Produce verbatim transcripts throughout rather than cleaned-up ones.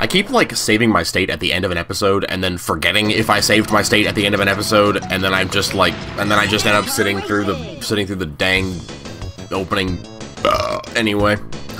I keep, like, saving my state at the end of an episode, and then forgetting if I saved my state at the end of an episode, and then I'm just, like, and then I just end up sitting through the, sitting through the dang opening, uh, anyway.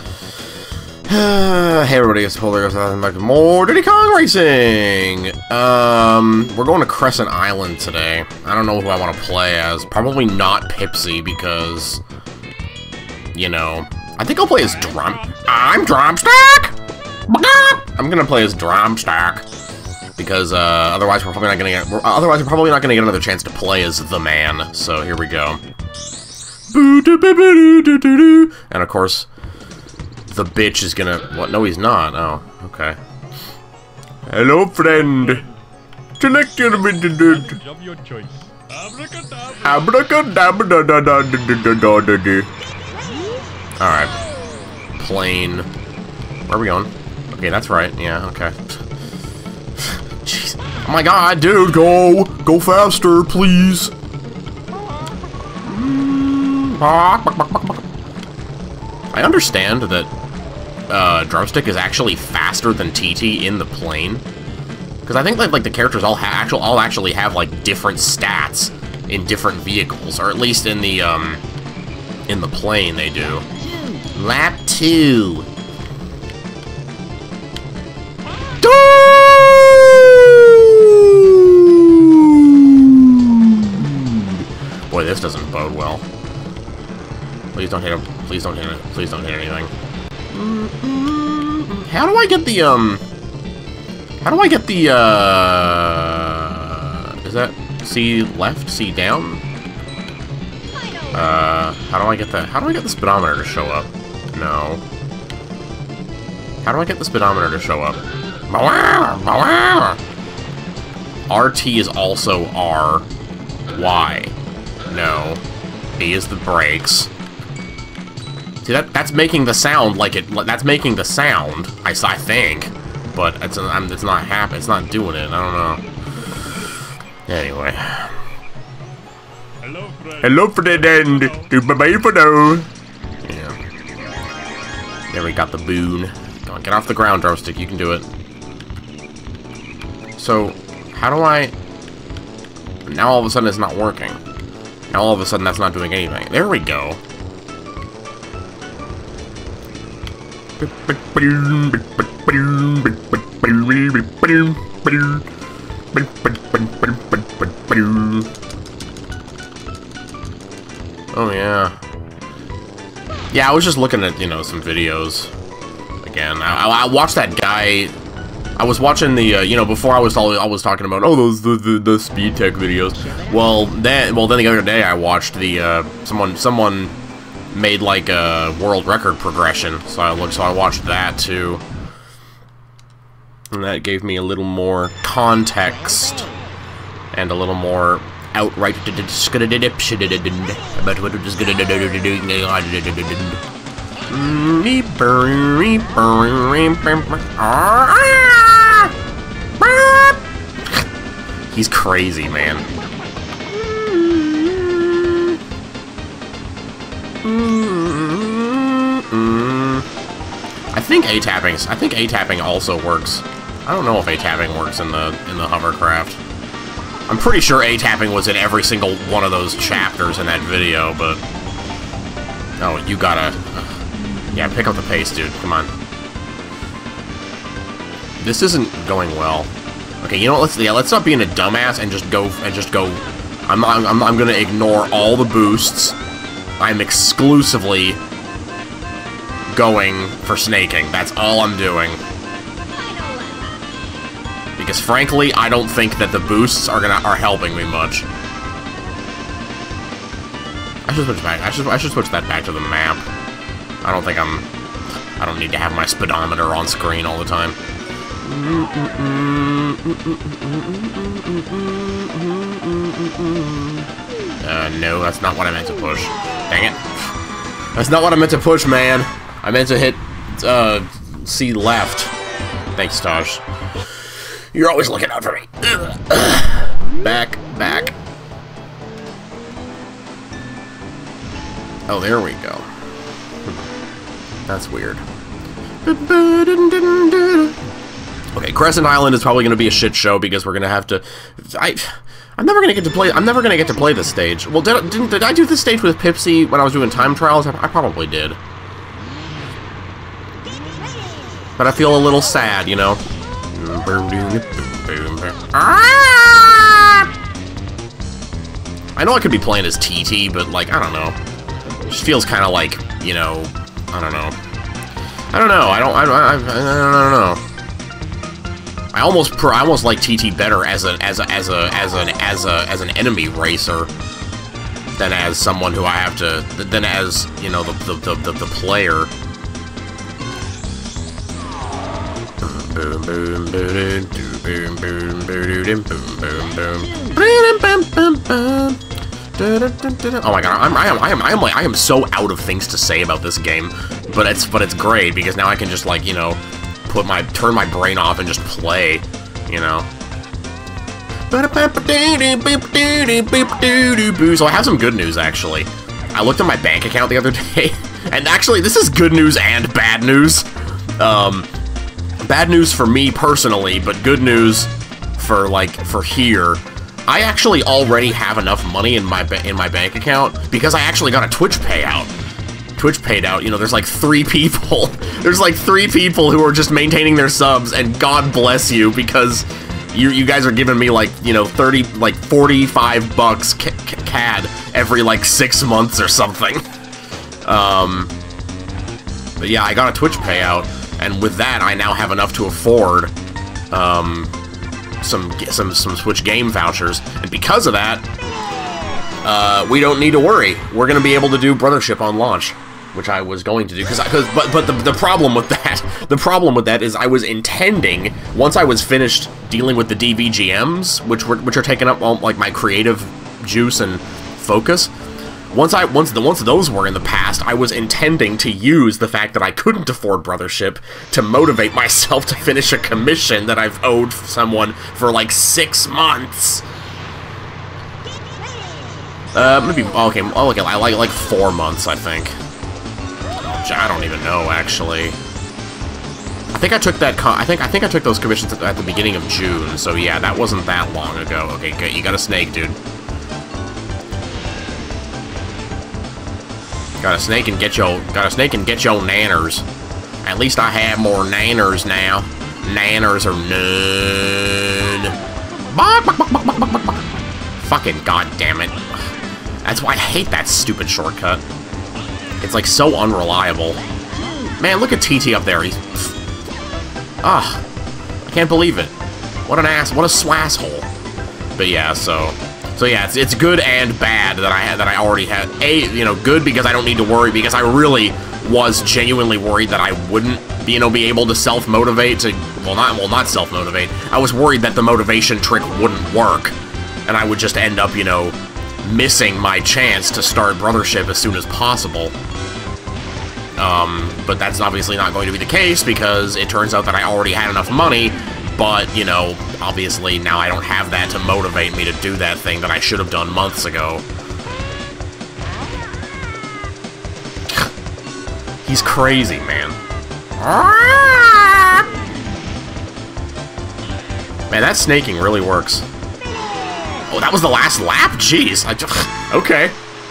Hey everybody, it's Polar, welcome back to more Diddy Kong Racing! Um, we're going to Crescent Island today. I don't know who I want to play as. Probably not Pipsy, because, you know, I think I'll play as Drum... I'm Drumstick! I'm gonna play as Drumstick, because, uh, otherwise we're probably not gonna get... We're, otherwise we're probably not gonna get another chance to play as the man, so here we go. And of course... the bitch is gonna... What? No, he's not. Oh, okay. Hello, friend. Select your... Of your choice. Alright. Plane. Where are we going? Okay, that's right. Yeah, okay. Jeez. Oh my god, dude, go! Go faster, please! I understand that uh, Drumstick is actually faster than T T in the plane, because I think that like the characters all ha actual all actually have like different stats in different vehicles, or at least in the um in the plane they do. Lap two. Boy, this doesn't bode well. Please don't hit him. Please don't hit it. Please don't hit anything. How do I get the, um... How do I get the, uh... Is that C left? C down? Uh, how do I get that? How do I get the speedometer to show up? No. How do I get the speedometer to show up? R T is also R. Y. No. B is the brakes. See, that, that's making the sound like it, that's making the sound, I, I think, but it's, I'm, it's not happening, it's not doing it, I don't know. Anyway. Hello, friend. Hello, friend, and bye-bye for now. Yeah. There we got the boon. Come on, get off the ground, Drumstick, you can do it. So, how do I... Now all of a sudden it's not working. Now all of a sudden that's not doing anything. There we go. Oh yeah. Yeah, I was just looking at, you know, some videos. Again, I, I watched that guy. I was watching the, uh, you know, before I was all, I was talking about, oh, those the, the the speed tech videos. Well, then, well, then the other day I watched the uh, someone someone. made like a world record progression, so I looked, so I watched that too, and that gave me a little more context and a little more outright about what it was gonna do. He's crazy, man. I think A-tapping. I think A-tapping also works. I don't know if A-tapping works in the in the hovercraft. I'm pretty sure A-tapping was in every single one of those chapters in that video, but oh, you gotta, uh, yeah, pick up the pace, dude. Come on. This isn't going well. Okay, you know what? Let's yeah, let's stop being a dumbass and just go and just go. I'm I'm I'm, I'm gonna ignore all the boosts. I'm exclusively going for snaking. That's all I'm doing. Because frankly, I don't think that the boosts are gonna are helping me much. I should switch back. I should I should switch that back to the map. I don't think I'm. I don't need to have my speedometer on screen all the time. Uh, no, that's not what I meant to push. Dang it. That's not what I meant to push, man. I meant to hit, uh, C left. Thanks, Taj. You're always looking out for me. Back, back. Oh, there we go. That's weird. Crescent Island is probably going to be a shit show because we're going to have to... I, I'm never going to get to play... I'm never going to get to play this stage. Well, did, didn't, did I do this stage with Pipsy when I was doing time trials? I, I probably did. But I feel a little sad, you know? I know I could be playing as T T, but, like, I don't know. It just feels kind of like, you know... I don't know. I don't know. I don't. I don't. I, I, I don't know. I almost. Per, I almost like T T better as a as a as a as an as a as an enemy racer than as someone who I have to than as you know the the the, the, the player. Boom boom boom boom boom boom boom boom boom. Oh my god, I'm, I am, I am, I am like, I am so out of things to say about this game, but it's, but it's great because now I can just like, you know, put my, turn my brain off and just play, you know. So I have some good news actually. I looked at my bank account the other day, and actually this is good news and bad news. Um, bad news for me personally, but good news for like for here. I actually already have enough money in my in my bank account because I actually got a Twitch payout. Twitch paid out. You know, there's like three people. There's like three people who are just maintaining their subs, and God bless you because you you guys are giving me like you know thirty like forty-five bucks c c C A D every like six months or something. Um, but yeah, I got a Twitch payout, and with that, I now have enough to afford. Um. Some some some Switch game vouchers, and because of that, uh, we don't need to worry. We're gonna be able to do Brothership on launch, which I was going to do. Because but but the the problem with that, the problem with that is I was intending once I was finished dealing with the D V G Ms, which were which are taking up all, like my creative juice and focus. Once I once the once those were in the past, I was intending to use the fact that I couldn't afford Brothership to motivate myself to finish a commission that I've owed someone for like six months. Uh, maybe okay. Oh, okay, I like like four months, I think. I don't even know actually. I think I took that. Con I think I think I took those commissions at, at the beginning of June. So yeah, that wasn't that long ago. Okay, good. You got a snake, dude. Got a snake and get your got a snake and get your nanners. At least I have more nanners now. Nanners are none. Fucking goddamn it! That's why I hate that stupid shortcut. It's like so unreliable. Man, look at T T up there. He's ah, I can't believe it. What an ass! What a swasshole. But yeah, so. So yeah, it's, it's good and bad that I had that I already had. A, you know, good because I don't need to worry because I really was genuinely worried that I wouldn't, you know, be able to self-motivate to, well, not well, not self-motivate. I was worried that the motivation trick wouldn't work, and I would just end up, you know, missing my chance to start Brothership as soon as possible. Um, but that's obviously not going to be the case because it turns out that I already had enough money. But, you know, obviously now I don't have that to motivate me to do that thing that I should have done months ago. He's crazy, man. Man, that snaking really works. Oh, that was the last lap? Jeez. I just... Okay.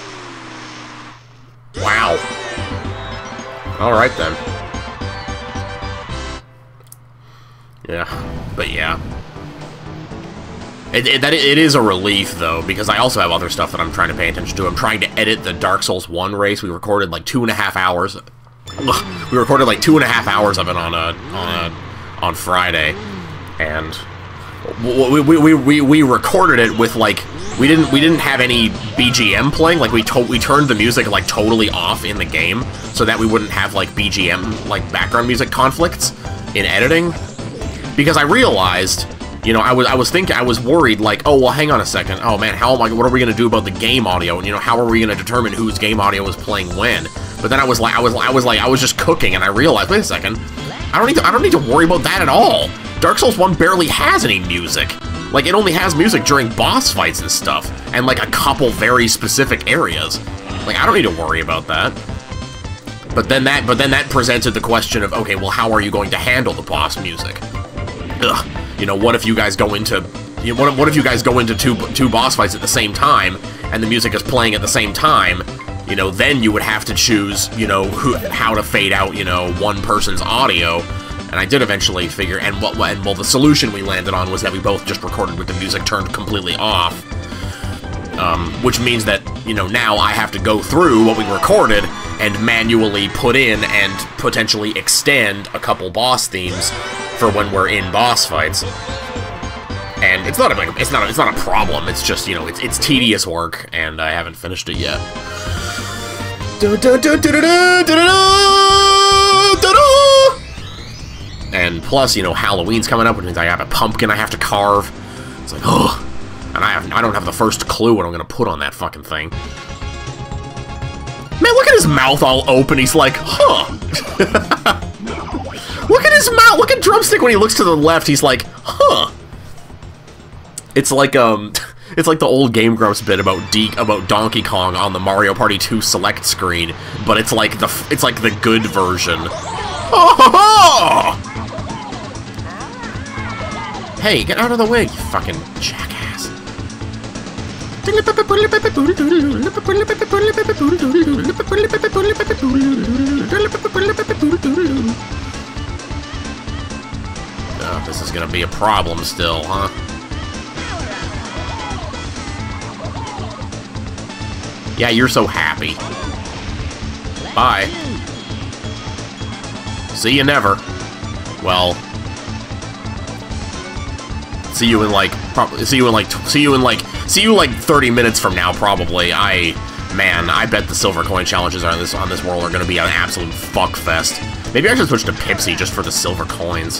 Wow. Alright, then. Yeah, but yeah. It, it, that, it is a relief, though, because I also have other stuff that I'm trying to pay attention to. I'm trying to edit the Dark Souls one race. We recorded like two and a half hours. Ugh, we recorded like two and a half hours of it on a on a on Friday, and we we, we, we, we recorded it with like we didn't we didn't have any B G M playing. Like we to we turned the music like totally off in the game so that we wouldn't have like B G M like background music conflicts in editing. Because I realized, you know, I was I was thinking I was worried like, oh well, hang on a second. Oh man, how am I? What are we gonna do about the game audio? And you know, how are we gonna determine whose game audio is playing when? But then I was like, I was I was like, I was just cooking, and I realized, wait a second, I don't need to I don't need to worry about that at all. Dark Souls one barely has any music. Like it only has music during boss fights and stuff, and like a couple very specific areas. Like I don't need to worry about that. But then that but then that presented the question of, okay, well, how are you going to handle the boss music? ugh, you know, what if you guys go into, you know, what if, what if you guys go into two two boss fights at the same time, and the music is playing at the same time? You know, then you would have to choose, you know, who, how to fade out, you know, one person's audio. And I did eventually figure, and what, and well, the solution we landed on was that we both just recorded with the music turned completely off. Um, which means that, you know, now I have to go through what we recorded and manually put in and potentially extend a couple boss themes for when we're in boss fights. And it's not a it's not a, it's not a problem. It's just, you know, it's it's tedious work, and I haven't finished it yet. And plus, you know, Halloween's coming up, which means I have a pumpkin I have to carve. It's like, oh. And I have, I don't have the first clue what I'm gonna put on that fucking thing. Man, look at his mouth all open. He's like, huh. Look at his mouth. Look at Drumstick when he looks to the left. He's like, huh. It's like um, it's like the old Game Grumps bit about Deke about Donkey Kong on the Mario Party two select screen, but it's like the it's like the good version. Oh! Hey, get out of the way, you fucking jackass. Oh, this is gonna be a problem still, huh? Yeah, you're so happy. Bye. See you never. Well, see you in like probably see you in like see you in like see you like thirty minutes from now probably. I man, I bet the silver coin challenges on this on this world are going to be an absolute fuck fest. Maybe I should switch to Pipsy just for the silver coins.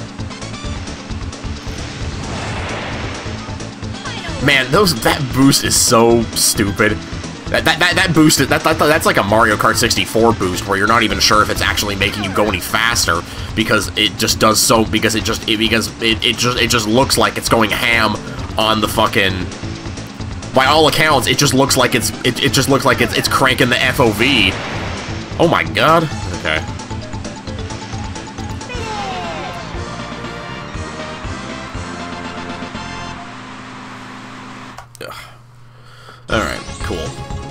Man, those that boost is so stupid. That that that, that boost is, that, that that's like a Mario Kart sixty-four boost where you're not even sure if it's actually making you go any faster because it just does so because it just it, because it, it just it just looks like it's going ham on the fucking. By all accounts, it just looks like it's it, it just looks like it's it's cranking the F O V. Oh my god. Okay. Ugh. All right. Cool.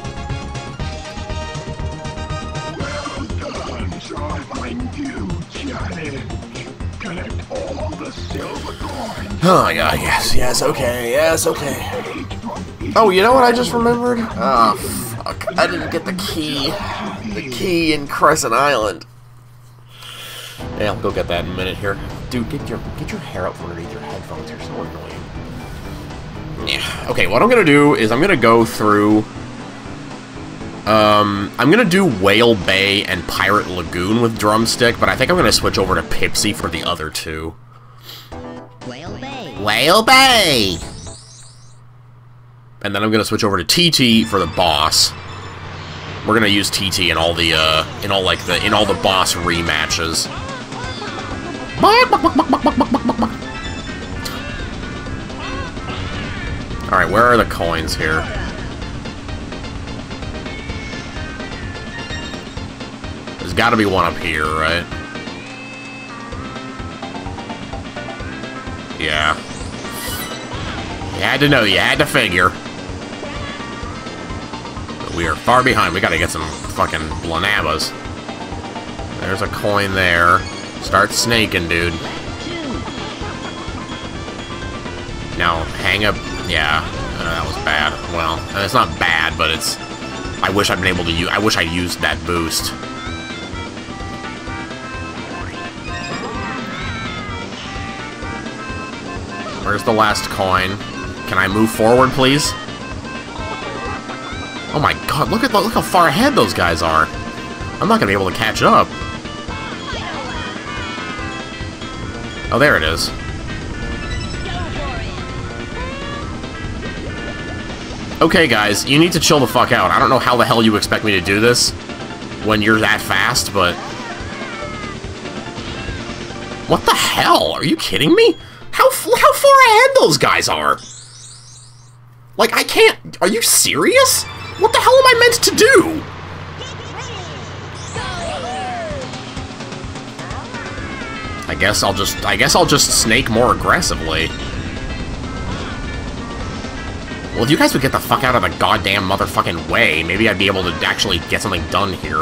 Oh my god, yes, yes, okay, yes, okay. Oh, you know what I just remembered? Oh, fuck. I didn't get the key. The key in Crescent Island. Yeah, I'll go get that in a minute here. Dude, get your get your hair out from underneath your headphones. You're so annoying. Yeah. Okay, what I'm gonna do is I'm gonna go through... Um, I'm gonna do Whale Bay and Pirate Lagoon with Drumstick, but I think I'm gonna switch over to Pipsy for the other two. Whale Bay. Whale Bay! And then I'm gonna switch over to T T for the boss. We're gonna use T T in all the, uh, in all, like, the, in all the boss rematches. Alright, where are the coins here? There's gotta be one up here, right? Yeah. You had to know, you had to figure. But we are far behind. We gotta get some fucking blanabas. There's a coin there. Start snaking, dude. Now, hang up. Yeah, uh, that was bad. Well, it's not bad, but it's... I wish I'd been able to use... I wish I used that boost. Where's the last coin? Can I move forward, please? Oh my god, look at the, look how far ahead those guys are. I'm not gonna be able to catch up. Oh, there it is. Okay, guys, you need to chill the fuck out. I don't know how the hell you expect me to do this when you're that fast, but... What the hell? Are you kidding me? How, how far ahead those guys are? Like, I can't... Are you serious? What the hell am I meant to do? I guess I'll just, I guess I'll just snake more aggressively. Well, if you guys would get the fuck out of the goddamn motherfucking way, maybe I'd be able to actually get something done here.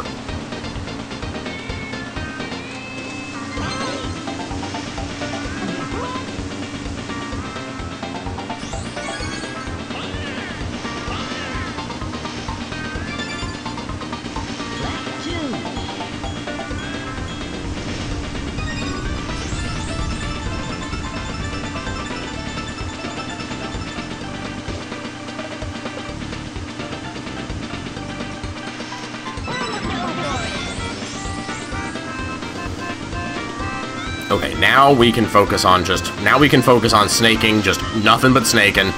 Okay, now we can focus on just... Now we can focus on snaking, just nothing but snaking.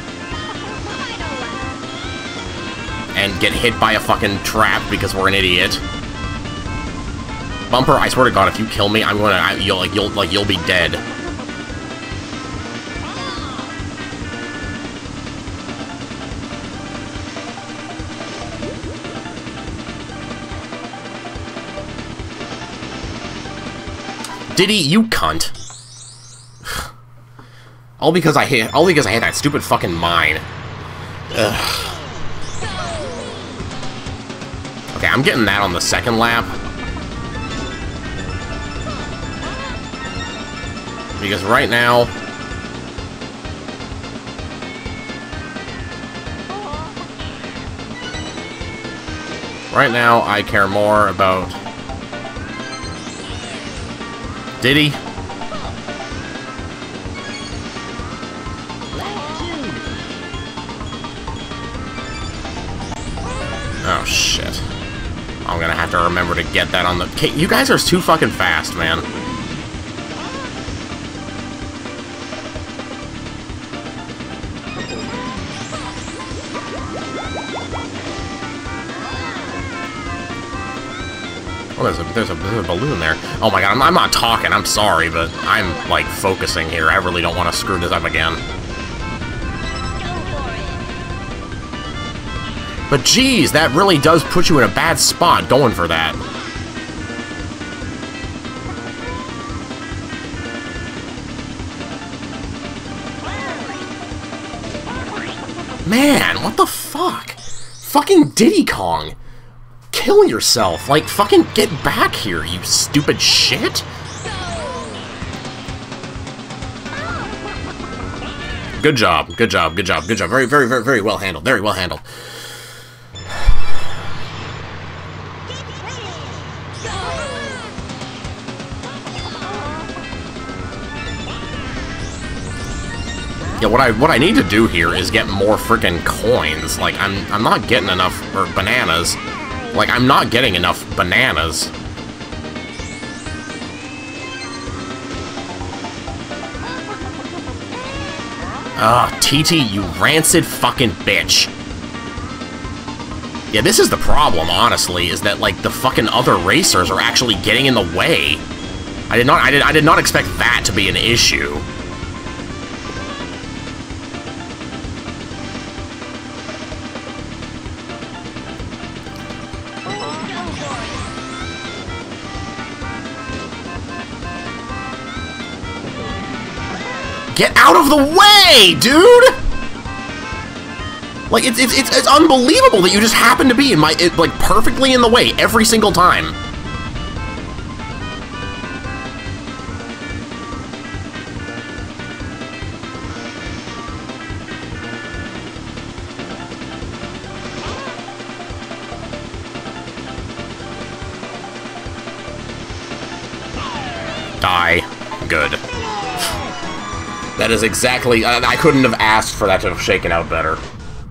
And get hit by a fucking trap because we're an idiot. Bumper, I swear to God, if you kill me, I'm gonna... I, you'll, like, you'll, like, you'll be dead. Diddy, you cunt. All because I hit, all because I hit that stupid fucking mine. Ugh. Okay, I'm getting that on the second lap. Because right now... Right now, I care more about... Diddy? Oh, shit. I'm gonna have to remember to get that on the... Okay, you guys are too fucking fast, man. Oh, there's a, there's, a, there's a balloon there. Oh my god, I'm, I'm not talking, I'm sorry, but I'm, like, focusing here. I really don't want to screw this up again. But geez, that really does put you in a bad spot going for that. Man, what the fuck? Fucking Diddy Kong! Kill yourself! Like, fucking get back here, you stupid shit! Good job, good job, good job, good job. Very, very, very, very well handled. Very well handled. Yeah, what I what I need to do here is get more freaking coins. Like, I'm I'm not getting enough, or bananas. Like, I'm not getting enough bananas. Ah, oh, T T, you rancid fucking bitch. Yeah, this is the problem, honestly, is that, like, the fucking other racers are actually getting in the way. I did not I did I did not expect that to be an issue. Get out of the way, dude! Like, it's, it's, it's, it's unbelievable that you just happen to be in my, it, like, perfectly in the way every single time. Die. Good. That is exactly... I, I couldn't have asked for that to have shaken out better.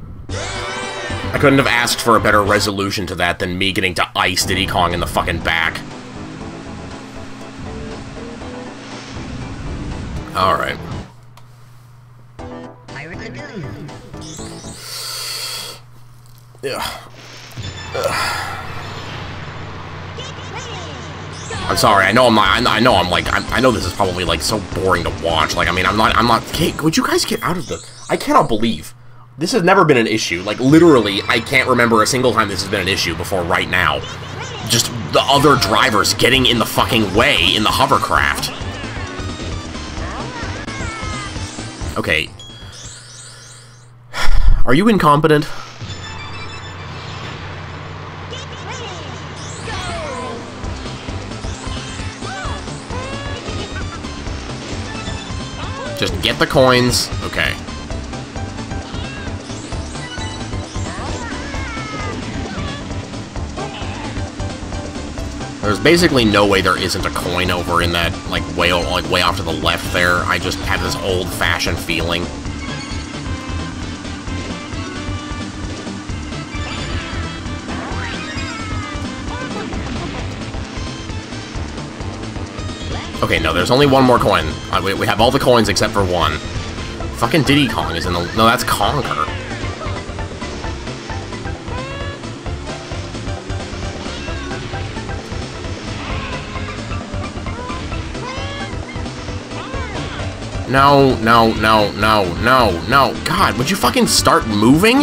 I couldn't have asked for a better resolution to that than me getting to ice Diddy Kong in the fucking back. Alright. Yeah. I'm sorry. I know I'm not. I know I'm like. I'm, I know this is probably like so boring to watch. Like, I mean, I'm not. I'm not. Okay, would you guys get out of the? I cannot believe this has never been an issue. Like, literally, I can't remember a single time this has been an issue before. Right now, just the other drivers getting in the fucking way in the hovercraft. Okay. Are you incompetent? Just get the coins. Okay. There's basically no way there isn't a coin over in that, like, way, like, way off to the left there. I just have this old-fashioned feeling. Okay, no, there's only one more coin. Uh, we, we have all the coins except for one. Fucking Diddy Kong is in the... No, that's Conker. No, no, no, no, no, no. God, would you fucking start moving?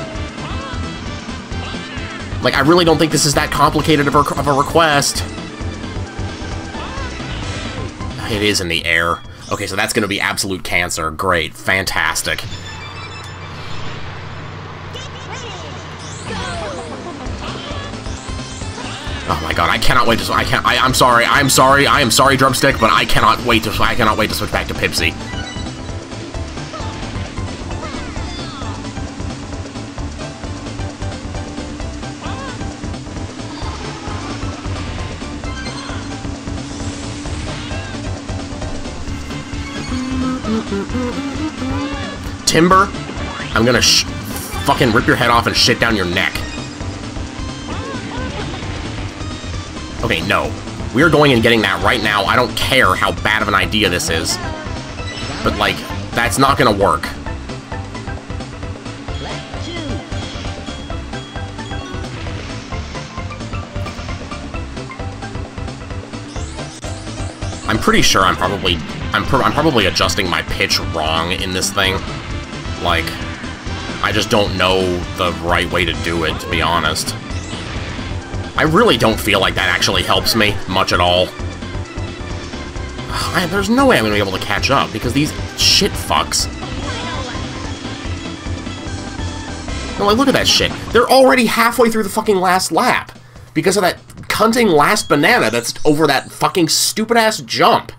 Like, I really don't think this is that complicated of a, of a request. It is in the air. Okay, so that's gonna be absolute cancer. Great. Fantastic. Oh my god, I cannot wait to... I can't... I, I'm sorry, I'm sorry, I am sorry, Drumstick, but I cannot wait to... I cannot wait to switch back to Pipsy. Timber, I'm gonna sh fucking rip your head off and shit down your neck. Okay, no. We're going and getting that right now. I don't care how bad of an idea this is. But, like, that's not gonna work. I'm pretty sure I'm probably... I'm, pr I'm probably adjusting my pitch wrong in this thing. Like, I just don't know the right way to do it, to be honest. I really don't feel like that actually helps me much at all. I, there's no way I'm gonna be able to catch up, because these shit fucks... No, like, look at that shit. They're already halfway through the fucking last lap, because of that cunting last banana that's over that fucking stupid-ass jump.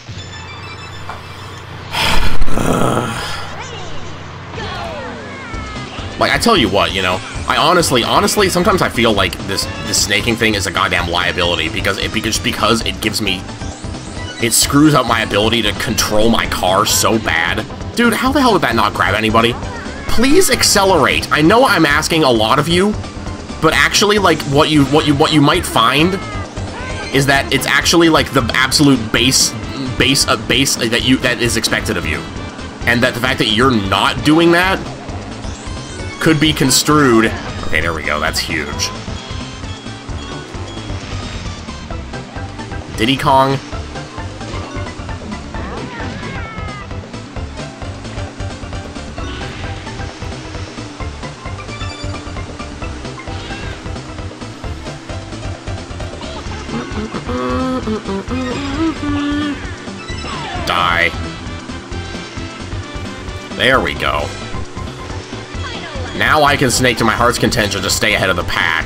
Like, I tell you what, you know, I honestly, honestly, sometimes I feel like this, this snaking thing is a goddamn liability, because it, just because it gives me, it screws up my ability to control my car so bad. Dude, how the hell did that not grab anybody? Please accelerate. I know I'm asking a lot of you, but actually, like, what you, what you, what you might find is that it's actually, like, the absolute base, base, uh, base that you, that is expected of you. And that the fact that you're not doing that could be construed... Okay, there we go, that's huge. Diddy Kong. Die. There we go. Now I can snake to my heart's content to stay ahead of the pack.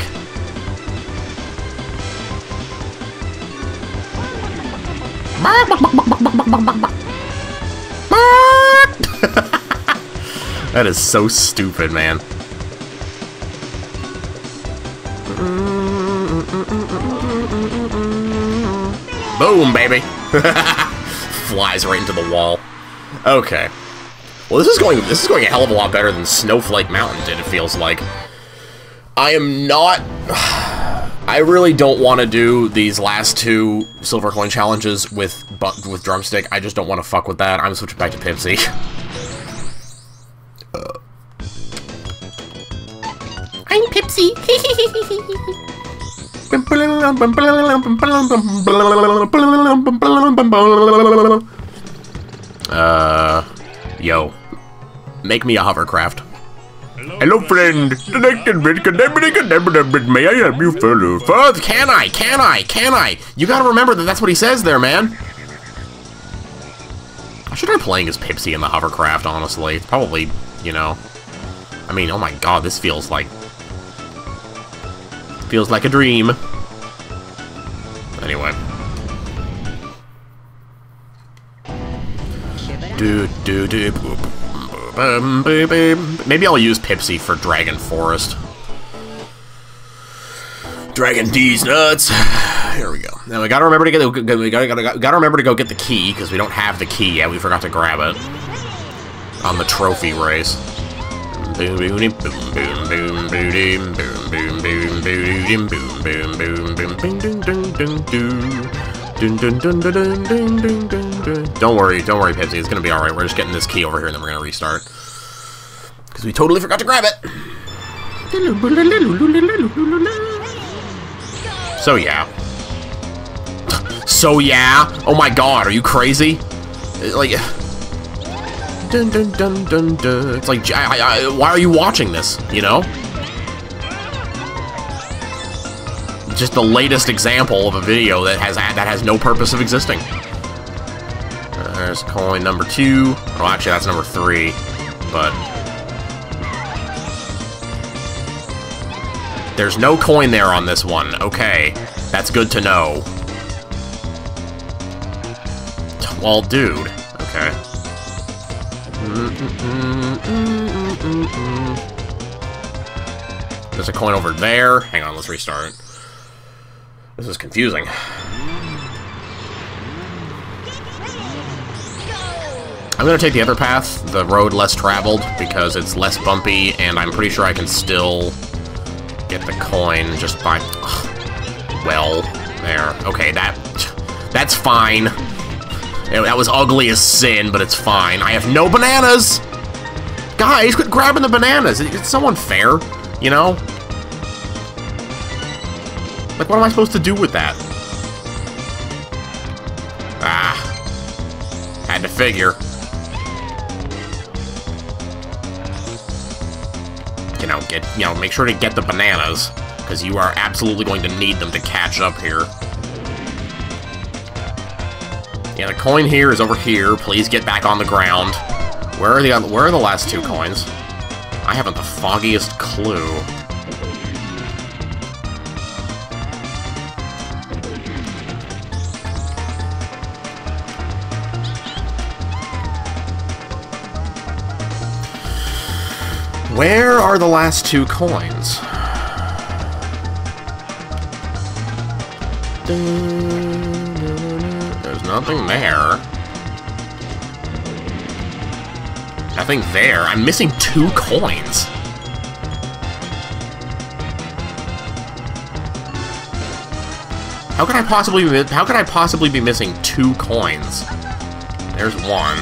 That is so stupid, man. Boom, baby. Flies right into the wall. Okay. Well, this is going this is going a hell of a lot better than Snowflake Mountain did, it feels like. I am not... I really don't want to do these last two Silver Coin challenges with with Drumstick. I just don't want to fuck with that. I'm switching back to Pipsy. uh. I'm Pipsy. uh... Yo. Make me a hovercraft. Hello, Hello friend. May I help you fellow? First, can I? Can I? Can I? You gotta remember that that's what he says there, man. I I should try playing as Pipsy in the hovercraft, honestly. Probably, you know... I mean, oh my god, this feels like... Feels like a dream. Anyway. Do, do, do, boop. Maybe I'll use Pipsy for Dragon Forest. Dragon D's nuts. Here we go. Now we gotta remember to get the, we gotta, gotta, gotta remember to go get the key because we don't have the key yet. We forgot to grab it on the trophy race. Boom boom boom boom boom boom boom boom boom boom boom boom boom boom dun dun dun dun dun dun dun dun dun dun dun. Don't worry, don't worry, Pipsy. It's gonna be all right. We're just getting this key over here, and then we're gonna restart because we totally forgot to grab it. So yeah. So yeah. Oh my god, are you crazy? Like. Dun, dun, dun, dun, dun. It's like, I, I, why are you watching this, you know? Just the latest example of a video that has that has no purpose of existing. Uh, there's coin number two. Oh, actually, that's number three. But there's no coin there on this one. Okay, that's good to know. Well, dude. Okay. There's a coin over there. Hang on, let's restart. This is confusing. I'm gonna take the other path, the road less traveled, because it's less bumpy, and I'm pretty sure I can still get the coin just by... Well, there. Okay, that... That's fine. That was ugly as sin, but it's fine. I have no bananas! Guys, quit grabbing the bananas! It's so unfair, you know? Like, what am I supposed to do with that? Ah. Had to figure. You know, get, you know, make sure to get the bananas, because you are absolutely going to need them to catch up here. Yeah, the coin here is over here. Please get back on the ground. Where are the other, where are the last two coins? I haven't the foggiest clue. Where are the last two coins? There's nothing there. Nothing there. I'm missing two coins. How could I possibly be, how could I possibly be missing two coins? There's one.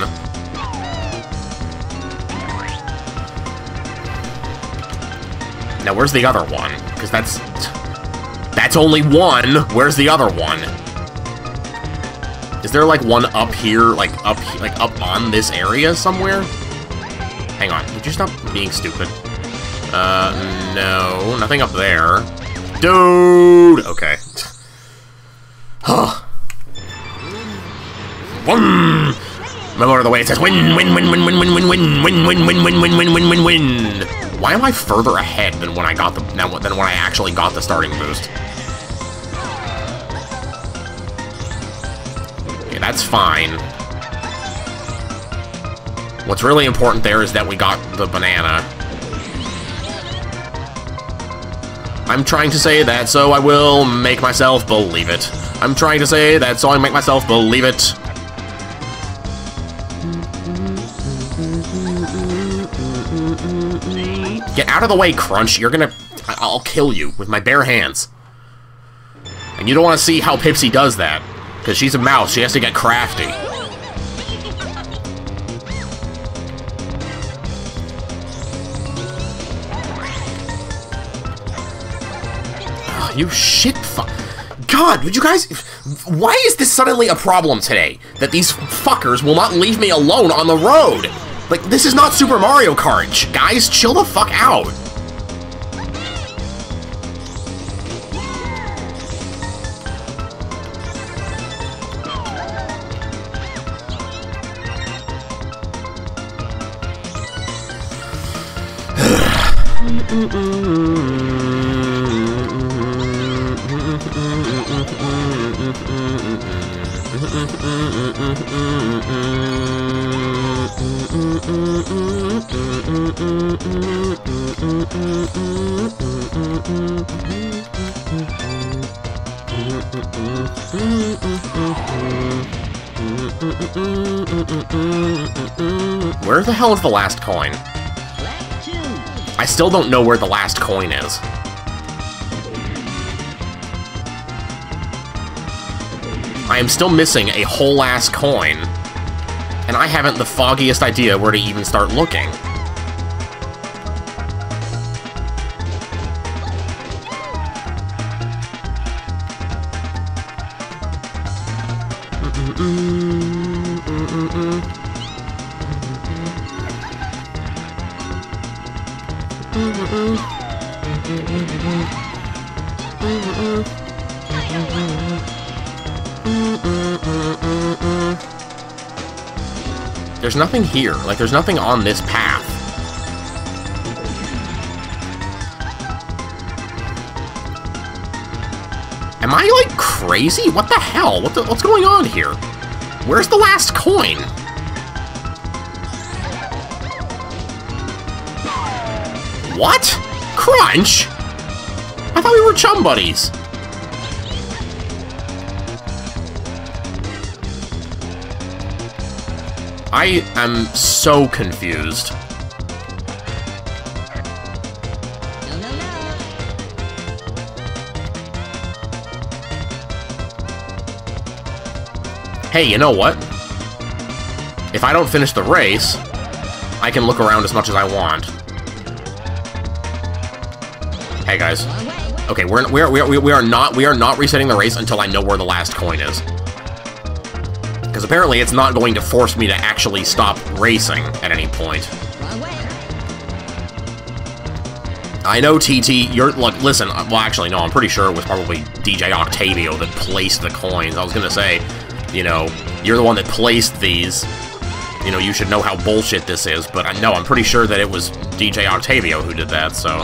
Now where's the other one? Because that's that's only one. Where's the other one? Is there like one up here, like up like up on this area somewhere? Hang on, would you stop being stupid? Uh, no, nothing up there. Dude! Okay. Huh. Win! Remember the way it says win, win, win, win, win, win, win, win, win, win, win, win, win, win, win, win, win. Why am I further ahead than when I got the than when I actually got the starting boost? Okay, that's fine. What's really important there is that we got the banana. I'm trying to say that, so I will make myself believe it. I'm trying to say that, so I make myself believe it. Get out of the way, Crunch. You're gonna... I'll kill you with my bare hands. And you don't want to see how Pipsy does that. Because she's a mouse. She has to get crafty. Oh, you shit fu- God, would you guys... Why is this suddenly a problem today? That these fuckers will not leave me alone on the road? Like, this is not Super Mario Kart, guys. Chill the fuck out. Where the hell is the last coin? I still don't know where the last coin is. I am still missing a whole ass coin, and I haven't the foggiest idea where to even start looking. There's nothing here. Like, there's nothing on this path. Am I, like, crazy? What the hell? What the, what's going on here? Where's the last coin? What? Crunch? I thought we were chum buddies. I am so confused. No, no, no. Hey, you know what? If I don't finish the race, I can look around as much as I want. Hey guys. Okay, we're we're we we are not we are not resetting the race until I know where the last coin is. Because apparently it's not going to force me to actually stop racing at any point. I know, T T, you're, look, listen, well, actually, no, I'm pretty sure it was probably D J Octavio that placed the coins. I was gonna say, you know, you're the one that placed these. You know, you should know how bullshit this is, but I know, I'm pretty sure that it was D J Octavio who did that, so...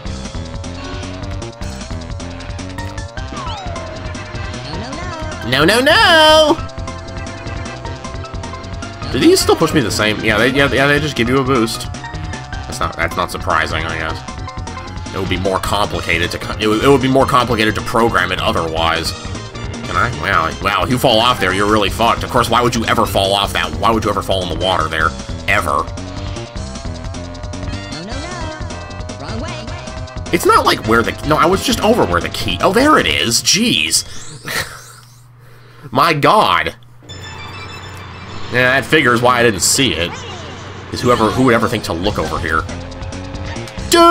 No, no, no! Do these still push me the same? Yeah, they yeah, yeah they just give you a boost. That's not that's not surprising, I guess. It would be more complicated to it would, it would be more complicated to program it otherwise. Can I? Wow, wow! If you fall off there, you're really fucked. Of course, why would you ever fall off that? Why would you ever fall in the water there? Ever? No, no, no. Wrong way. It's not like where the no. I was just over where the key. Oh, there it is. Jeez. My God. Yeah, that figures why I didn't see it. Is whoever who would ever think to look over here? Doop!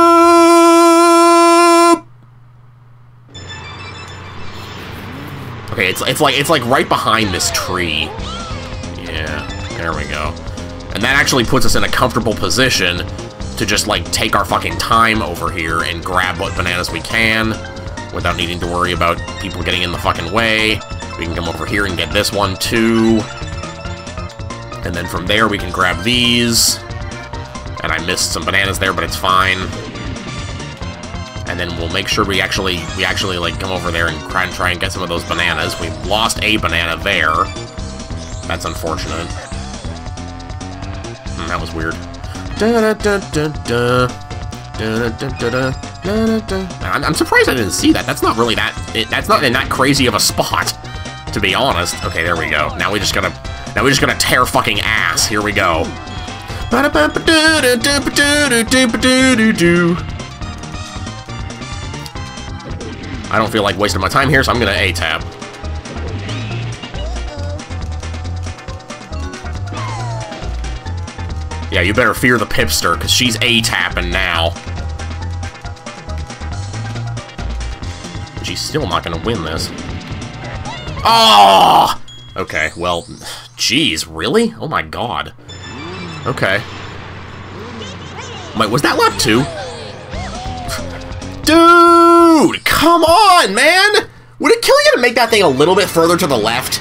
Okay, it's it's like it's like right behind this tree. Yeah, there we go. And that actually puts us in a comfortable position to just like take our fucking time over here and grab what bananas we can without needing to worry about people getting in the fucking way. We can come over here and get this one too. And then from there, we can grab these. And I missed some bananas there, but it's fine. And then we'll make sure we actually, we actually, like, come over there and try and, try and get some of those bananas. We lost a banana there. That's unfortunate. Hmm, that was weird. I'm, I'm surprised I didn't see that. That's not really that, it, that's not in that crazy of a spot, to be honest. Okay, there we go. Now we just gotta... Now we're just gonna tear fucking ass. Here we go. I don't feel like wasting my time here, so I'm gonna A-tap. Yeah, you better fear the Pipster, because she's A-tapping now. She's still not gonna win this. Oh! Okay, well, jeez, really? Oh my God. Okay. Wait, was that lap two? Dude, come on, man! Would it kill you to make that thing a little bit further to the left?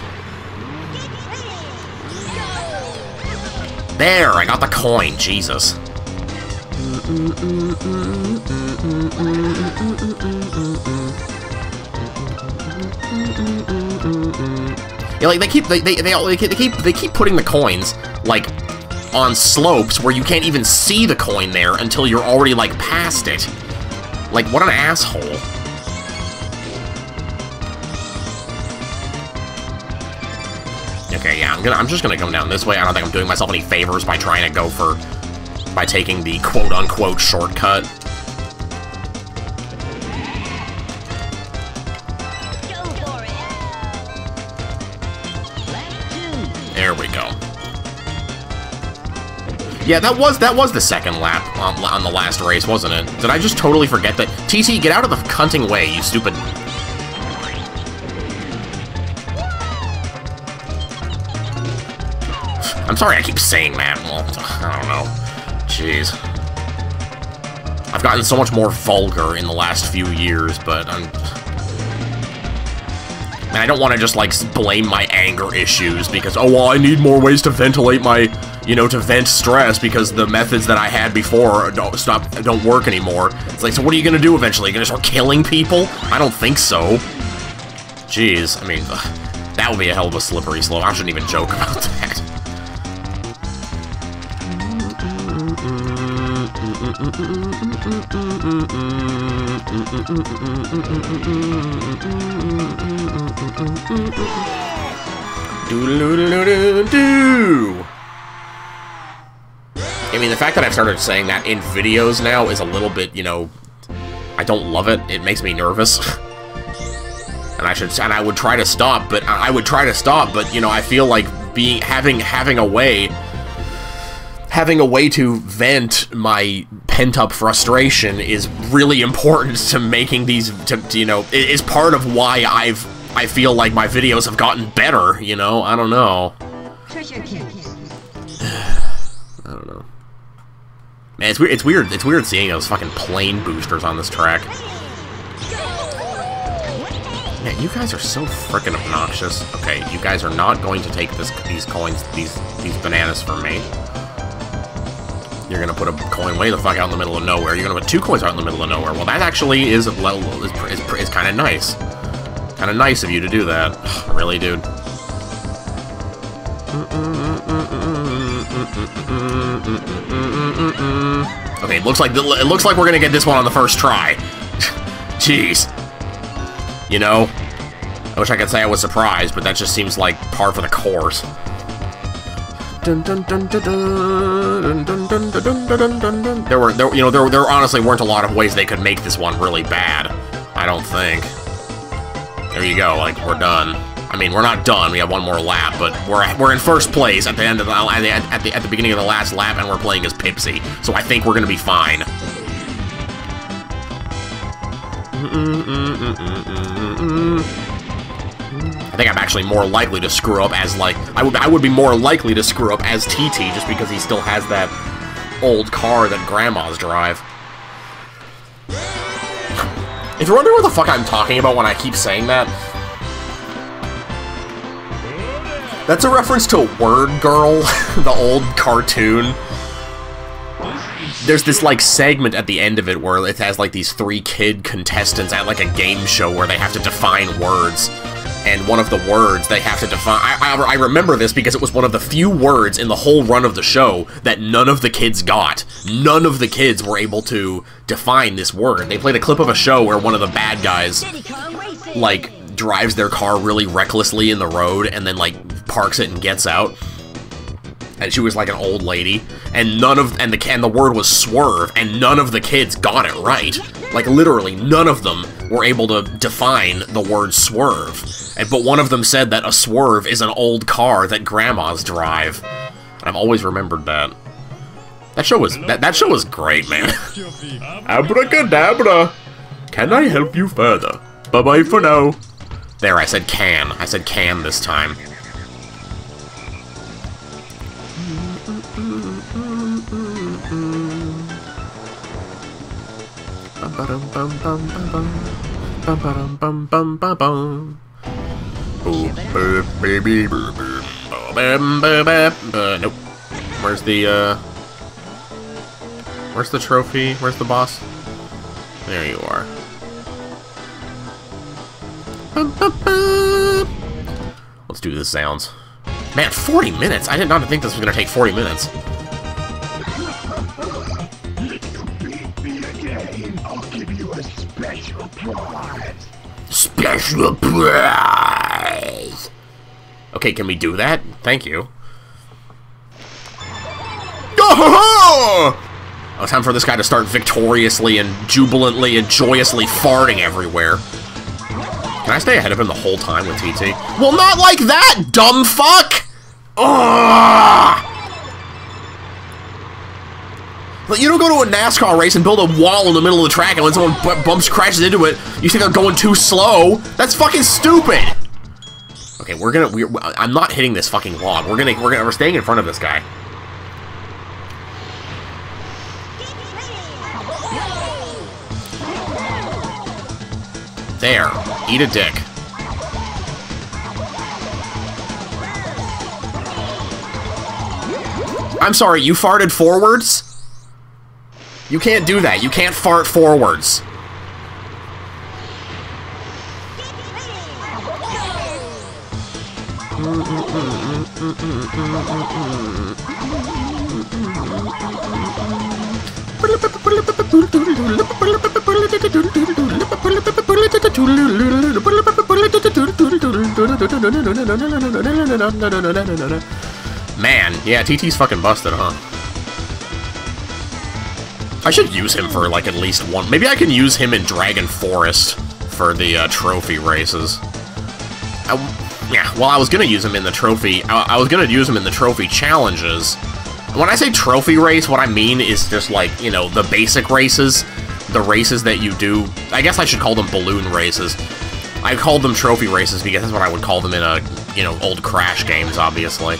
There, I got the coin, Jesus. Yeah, like they keep they they they, all, they keep they keep putting the coins like on slopes where you can't even see the coin there until you're already like past it. Like, what an asshole. Okay, yeah, I'm gonna I'm just gonna come down this way. I don't think I'm doing myself any favors by trying to go for by taking the quote unquote shortcut. Go for it. Left two. There we go. Yeah, that was that was the second lap on, on the last race, wasn't it? Did I just totally forget that? T T, get out of the cunting way, you stupid... I'm sorry I keep saying that. Well, I don't know. Jeez. I've gotten so much more vulgar in the last few years, but I'm... And I don't want to just, like, blame my anger issues because, oh, well, I need more ways to ventilate my... You know, to vent stress because the methods that I had before don't stop don't work anymore. It's like, so what are you gonna do eventually? You're gonna start killing people? I don't think so. Jeez, I mean, ugh, that would be a hell of a slippery slope. I shouldn't even joke about that. Do-do-do-do-do-do. I mean, the fact that I've started saying that in videos now is a little bit, you know, I don't love it. It makes me nervous. And I should, and I would try to stop, but I would try to stop, but, you know, I feel like being, having, having a way, having a way to vent my pent-up frustration is really important to making these, to, to, you know, it is part of why I've, I feel like my videos have gotten better, you know? I don't know. Treasure case. I don't know. Man, it's weird. It's weird. It's weird seeing those fucking plane boosters on this track. Man, you guys are so frickin' obnoxious. Okay, you guys are not going to take this, these coins, these these bananas from me. You're gonna put a coin way the fuck out in the middle of nowhere. You're gonna put two coins out in the middle of nowhere. Well, that actually is is is, is kind of nice. Kind of nice of you to do that. Really, dude. Okay, it looks like the, it looks like we're gonna get this one on the first try. Jeez. You know, I wish I could say I was surprised, but that just seems like par for the course. There were, there, you know, there, there honestly weren't a lot of ways they could make this one really bad. I don't think. There you go. Like, we're done. I mean, we're not done. We have one more lap, but we're we're in first place at the end of the at the at the, at the beginning of the last lap, and we're playing as Pipsy. So I think we're gonna be fine. I think I'm actually more likely to screw up as like I would I would be more likely to screw up as T T just because he still has that old car that grandmas drive. If you're wondering what the fuck I'm talking about when I keep saying that, that's a reference to Word Girl, the old cartoon. There's this, like, segment at the end of it where it has, like, these three kid contestants at, like, a game show where they have to define words. And one of the words they have to define... I, I, I remember this because it was one of the few words in the whole run of the show that none of the kids got. None of the kids were able to define this word. They played a clip of a show where one of the bad guys, like, drives their car really recklessly in the road and then, like, parks it and gets out. And she was like an old lady, and none of and the and the word was swerve, and none of the kids got it right. Like literally, none of them were able to define the word swerve. And but one of them said that a swerve is an old car that grandmas drive. I've always remembered that. That show was that that show was great, man. Abracadabra. Can I help you further? Bye bye for now. There, I said can. I said can this time. Nope. Where's the, uh... Where's the trophy? Where's the boss? There you are. Let's do the sounds. Man, forty minutes? I did not think this was going to take forty minutes. I'll give you a special prize. Special prize! Okay, can we do that? Thank you. Oh! Oh, time for this guy to start victoriously and jubilantly and joyously farting everywhere. Can I stay ahead of him the whole time with T T? Well, not like that, dumb fuck! Ugh! But you don't go to a NASCAR race and build a wall in the middle of the track, and when someone b bumps crashes into it, you think they're going too slow? That's fucking stupid! Okay, we're gonna... We're, I'm not hitting this fucking log. We're gonna... We're gonna... We're staying in front of this guy. There. Eat a dick. I'm sorry, you farted forwards? You can't do that. You can't fart forwards. Man, yeah, T T's fucking busted, huh? I should use him for, like, at least one... Maybe I can use him in Dragon Forest for the uh, trophy races. I, yeah, well, I was gonna use him in the trophy... I, I was gonna use him in the trophy challenges. When I say trophy race, what I mean is just, like, you know, the basic races. The races that you do... I guess I should call them balloon races. I called them trophy races because that's what I would call them in, a, you know, old Crash games, obviously.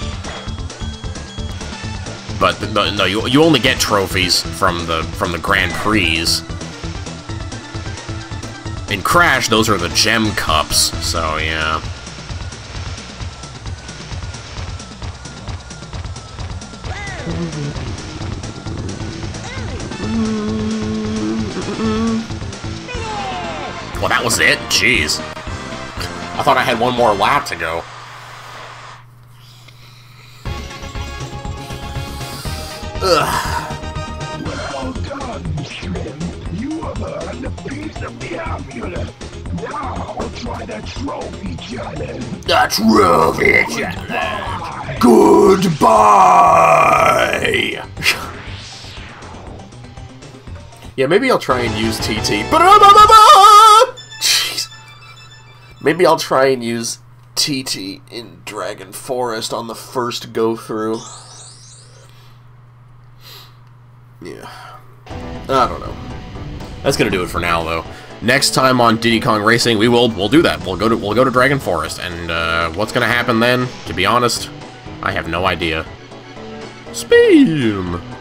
But no, no, you you only get trophies from the from the Grand Prix. In Crash, those are the gem cups. So yeah. Well, that was it. Jeez, I thought I had one more lap to go. Ugh. Well done, Shrimp. You have earned a piece of the amulet. Now try the trophy challenge. The trophy challenge. Goodbye. Yeah, maybe I'll try and use T T. Jeez. Maybe I'll try and use T T in Dragon Forest on the first go-through. Yeah. I don't know. That's gonna do it for now, though. Next time on Diddy Kong Racing, we will we'll do that. We'll go to we'll go to Dragon Forest, and uh, what's gonna happen then? To be honest, I have no idea. Spam.